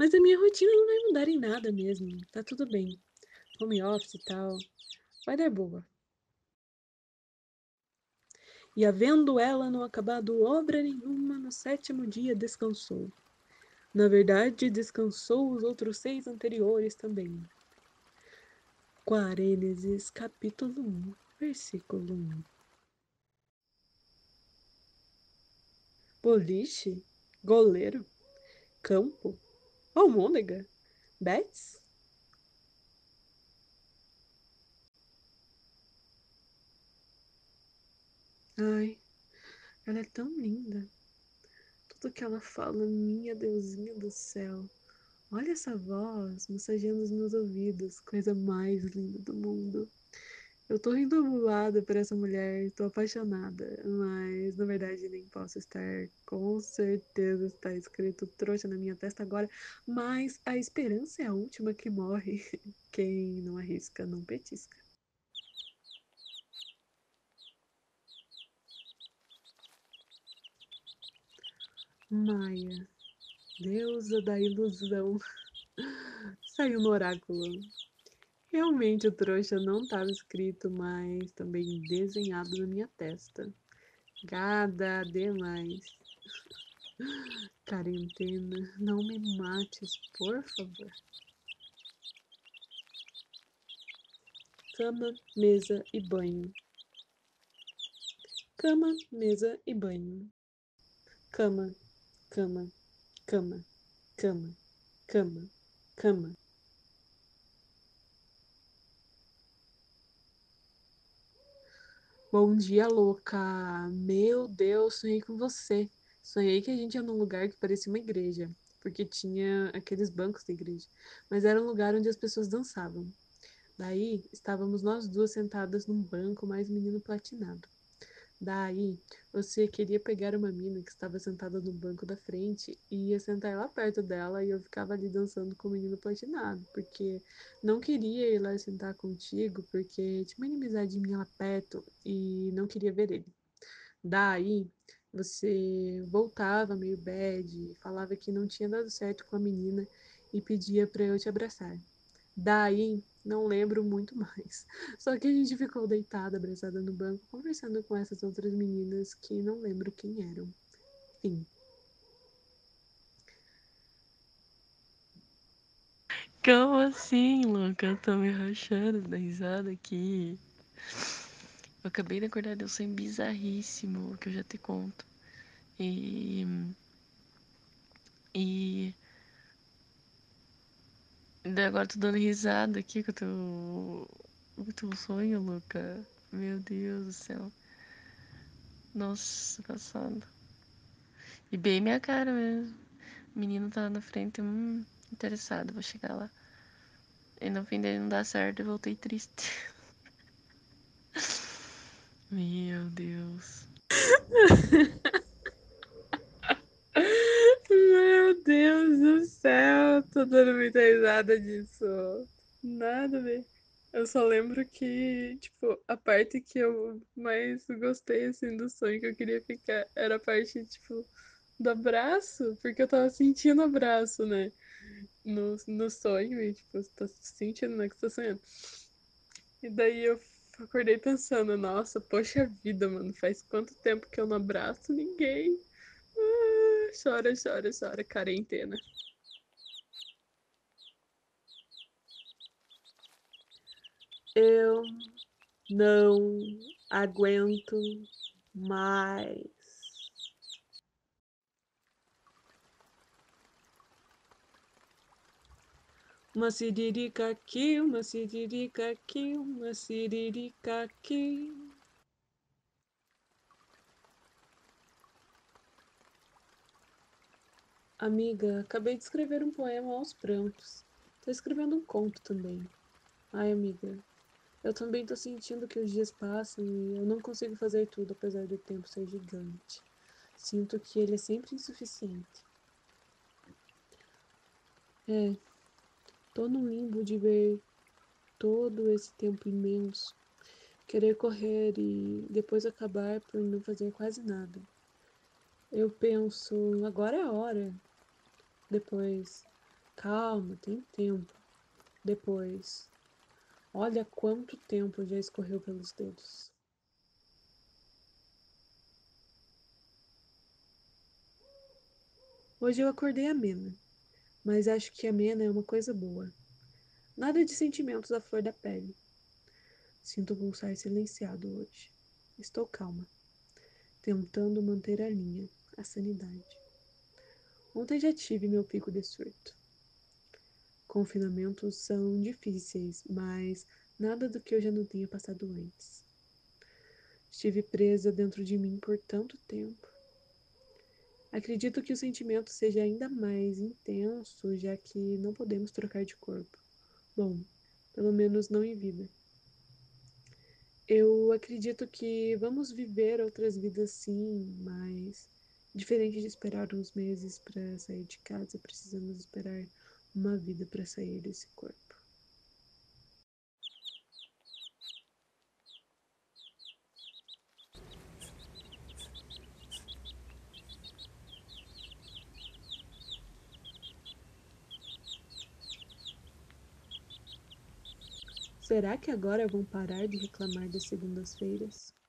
Mas a minha rotina não vai mudar em nada mesmo. Tá tudo bem. Home office e tal. Vai dar boa. E havendo ela não acabado obra nenhuma, no 7º dia descansou. Na verdade, descansou os outros 6 anteriores também. Gênesis, capítulo 1, versículo 1. Boliche? Goleiro? Campo? Almôndega? Bets? Ai, ela é tão linda. Tudo que ela fala, minha deusinha do céu. Olha essa voz massageando os meus ouvidos, coisa mais linda do mundo. Eu tô endobulada por essa mulher, tô apaixonada, mas na verdade nem posso estar. Com certeza está escrito trouxa na minha testa agora, mas a esperança é a última que morre. Quem não arrisca, não petisca. Maia, deusa da ilusão, saiu no oráculo. Realmente o trouxa não estava escrito, mas também desenhado na minha testa. Gada demais. Quarentena, não me mates, por favor. Cama, mesa e banho. Cama, mesa e banho. Cama, cama, cama, cama, cama, cama. Bom dia, louca! Meu Deus, sonhei com você. Sonhei que a gente ia num lugar que parecia uma igreja, porque tinha aqueles bancos da igreja, mas era um lugar onde as pessoas dançavam. Daí estávamos nós duas sentadas num banco, mais menino platinado. Daí você queria pegar uma mina que estava sentada no banco da frente e ia sentar lá perto dela e eu ficava ali dançando com o menino platinado, porque não queria ir lá sentar contigo, porque tinha uma inimizade minha lá perto e não queria ver ele. Daí você voltava meio bad, falava que não tinha dado certo com a menina e pedia para eu te abraçar. Daí, não lembro muito mais. Só que a gente ficou deitada, abraçada no banco, conversando com essas outras meninas que não lembro quem eram. Fim. Como assim, louca? Eu tô me rachando da risada aqui. Eu acabei de acordar de um sonho bizarríssimo que eu já te conto. E. E. Daí agora tô dando risada aqui com o teu sonho, louca. Meu Deus do céu. Nossa, passada. E bem minha cara mesmo. O menino tá lá na frente, interessado, vou chegar lá. E no fim dele não dá certo e voltei triste. Meu Deus. Meu Deus do céu, tô dando muita risada disso. Nada a ver. Eu só lembro que, tipo, a parte que eu mais gostei, assim, do sonho que eu queria ficar era a parte, tipo, do abraço, porque eu tava sentindo o abraço, né? No sonho, e, tipo, você tá sentindo, né, que você tá sonhando. E daí eu acordei pensando, nossa, poxa vida, mano, faz quanto tempo que eu não abraço ninguém? Ah, chora, chora, chora, quarentena. Eu não aguento mais. Uma siririca aqui, uma siririca aqui, uma siririca aqui. Amiga, acabei de escrever um poema aos prantos. Tô escrevendo um conto também. Ai, amiga, eu também tô sentindo que os dias passam e eu não consigo fazer tudo apesar do tempo ser gigante. Sinto que ele é sempre insuficiente. É, tô num limbo de ver todo esse tempo imenso, querer correr e depois acabar por não fazer quase nada. Eu penso, agora é a hora. Depois, Calma, tem tempo. Depois. Olha quanto tempo já escorreu pelos dedos. Hoje eu acordei amena, mas acho que amena é uma coisa boa. Nada de sentimentos à flor da pele. Sinto o pulsar silenciado hoje. Estou calma, tentando manter a linha, a sanidade. Ontem já tive meu pico de surto. Confinamentos são difíceis, mas nada do que eu já não tenha passado antes. Estive presa dentro de mim por tanto tempo. Acredito que o sentimento seja ainda mais intenso, já que não podemos trocar de corpo. Bom, pelo menos não em vida. Eu acredito que vamos viver outras vidas sim, mas diferente de esperar uns meses para sair de casa, precisamos esperar uma vida para sair desse corpo. Será que agora vão parar de reclamar das segundas-feiras?